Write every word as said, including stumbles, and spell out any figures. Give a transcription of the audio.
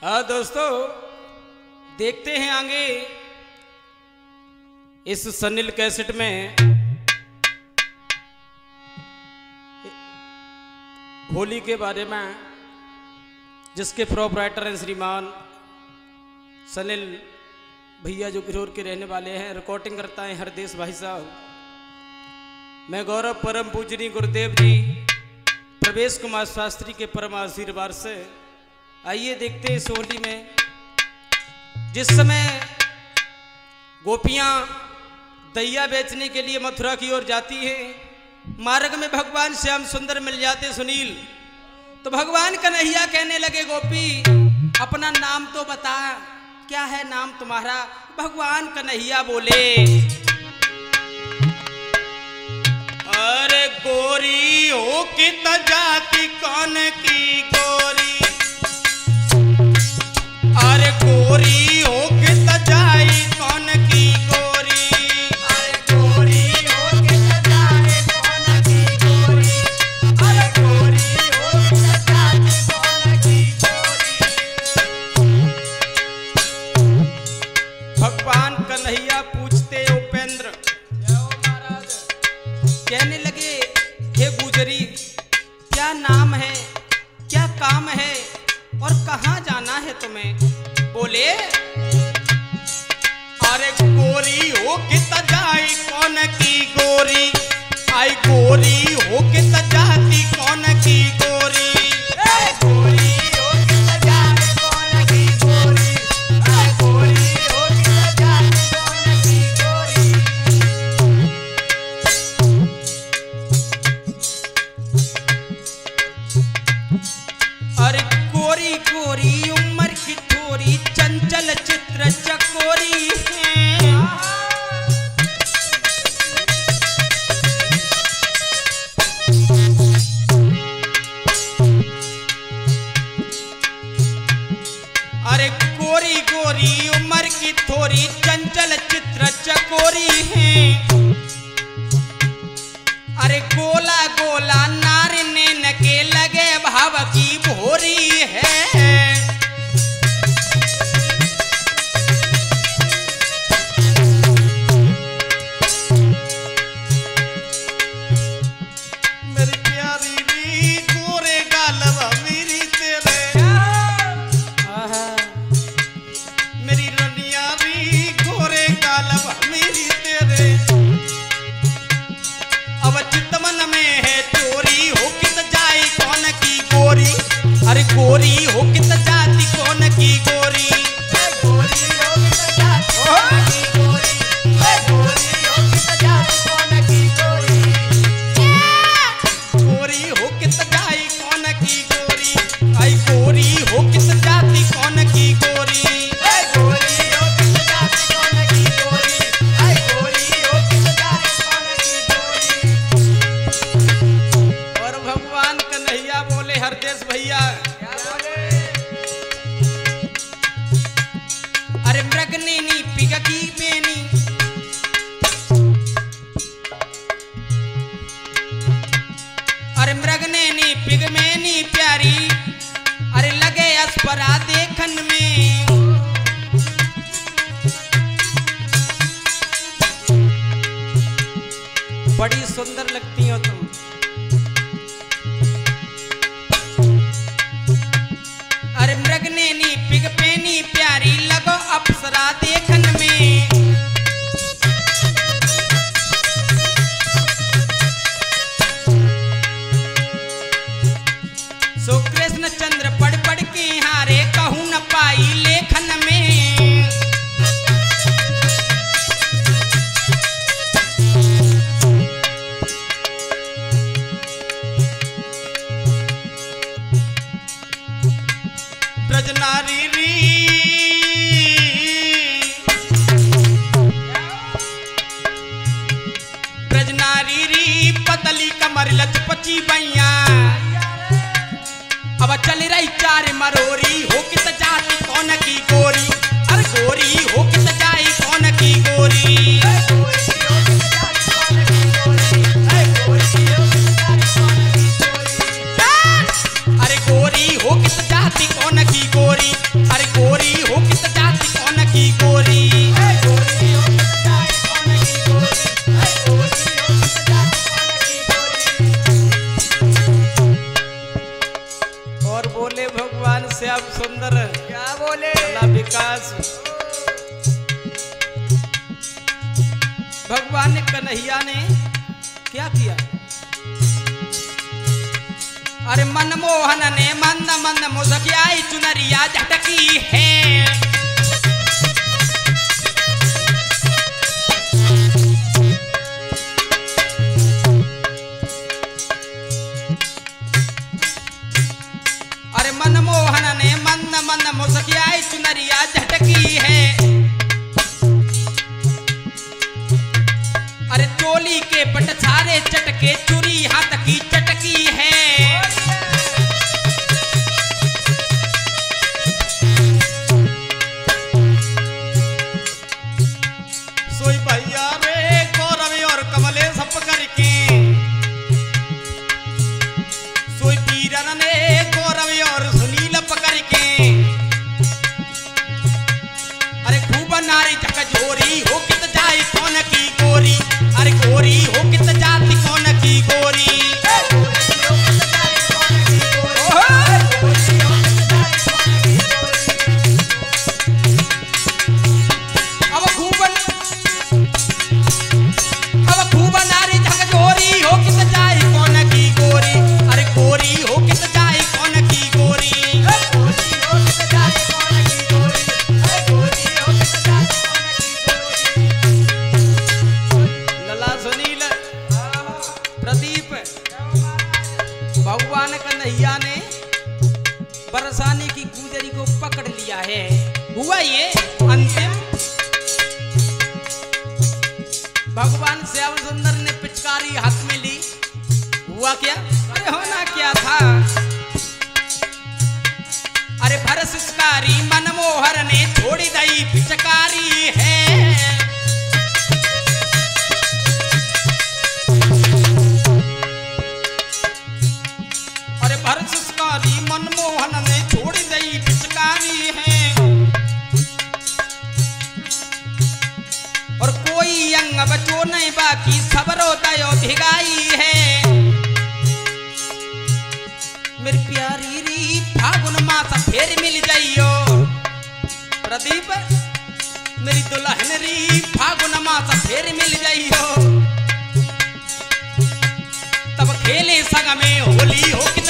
हाँ दोस्तों, देखते हैं आगे इस सनिल कैसेट में होली के बारे में, जिसके प्रोपराइटर हैं श्रीमान सनिल भैया, जो गिरोर के रहने वाले हैं। रिकॉर्डिंग करता है हरदेश भाई साहब। मैं गौरव परम पूजनी गुरुदेव जी प्रवेश कुमार शास्त्री के परम आशीर्वाद से आइए देखते हैं इस होली में, जिस समय गोपियां दैया बेचने के लिए मथुरा की ओर जाती हैं, मार्ग में भगवान श्याम सुंदर मिल जाते सुनील, तो भगवान कन्हैया कहने लगे, गोपी अपना नाम तो बता, क्या है नाम तुम्हारा? भगवान कन्हैया बोले, अरे गोरी हो कि त जाति कौन की गोरी, अरे गोरी हो कि त जाई कौन की गोरी, अरे गोरी हो कि त जाई कौन की गोरी, अरे गोरी हो कि त जाई कौन की गोरी। भगवान कन्हैया पूछते उपेंद्र, कहने लगे, हे गुजरी क्या नाम है, क्या काम है और कहाँ जाना है तुम्हें? बोले, अरे गोरी हो कि त जाई कौन की गोरी, आई गोरी हो कि त जाती कौन की गोरी, अरे गोरी हो कि त जाई कौन की गोरी, अरे गोरी हो कि त जाई कौन की गोरी। अरे गोरी गोरी उम्र की थोड़ी, चंचल चित्र चकोरी है, अरे गोरी गोरी उम्र की थोड़ी, चंचल चित्र चकोरी है, अरे गोला गोला नार नैन के लगे भाव की भोरी है, मेरी प्यारी री गोरे गालवा मेरी तेरे, मेरी रनिया भी गोरे गालवा मेरी तेरे, अब चितमन में है चोरी हो कि त जाए कौन की गोरी, अरे गोरी हो कि त जाती कौन की गोरी, गोरी हो कि त जाती कौन की गोरी, गोरी हो कि त जाती कौन की गोरी। गोरी हो कि त जाए कौन की गोरी, आई गोरी हो कि त जाती कौन की गोरी, गोरी हो कि त जाती कौन की गोरी, गोरी हो कि त जाती कौन की गोरी। और भगवान कन्हैया बोले, हरदेश भैया, अरे मृग नेनी पिगकी बेनी, अरे मृग नेनी पिग मेनी प्यारी, अरे लगे अस्परा देखन में, बड़ी सुंदर लगती हो तुम, अरे मृग नेनी पिग पेनी प्यारी, लगो अप्सरा देखन में, सो कृष्ण चंद्र पढ़ पढ़ के हारे, कहूं न पाई लेखन में, ब्रजनारी री ब्रजनारी री पतली कमर लचपची बैया, अब चल रही चार मरोरी हो कि त जाती कौन की गोरी, अरे गोरी हो कि त जाई कौन की गोरी, अरे गोरी हो कि त जाती कौन की गोरी, अरे बोले भगवान श्याम सुंदर क्या बोले? भला विकास। भगवान ने कन्हैया ने क्या किया? अरे मनमोहन ने मंद मंद मुस्कियाई चुनरिया झटकी है। अरे मनमोहन ने मंद मंद मुस्कियाई चुनरिया झटकी है। अरे चोली के पट छारे चटके चुरी हाथ की चटकी है। सोई भैया रे गौरव और कमले सब करके सोई पीरन ने गौरव और सुनील पकड़ के अरे खूब नारी झकझोरी हो कित जाए कौन की गोरी। अरे गोरी हो कित जाती कौन की गोरी। अब खूब अब खूब नारी झकझोरी हो कित जाए कौन की गोरी। अरे गोरी हो कित जाए कौन की गोरी। लला सुनील प्रदीप भगवान कन्हैया ने बरसाने की गुजरी को पकड़ लिया है। हुआ ये अंतिम। भगवान श्याम सुंदर ने पिचकारी हाथ में ली। हुआ क्या? अरे होना क्या था? अरे भरसुसकारी मनमोहर ने छोड़ी दई पिचकारी है। अरे भरसुसकारी मनमोहन ने छोड़ी दई पिचकारी है। और कोई अंग बचो नहीं बाकी सबरो दयो भिगाई है। मेरी प्यारी री फागुन मास फेर मिल जाइयो। प्रदीप मेरी दुल्हन री फागुन मास फेर मिल जाइयो। तब खेले संग में होली हो।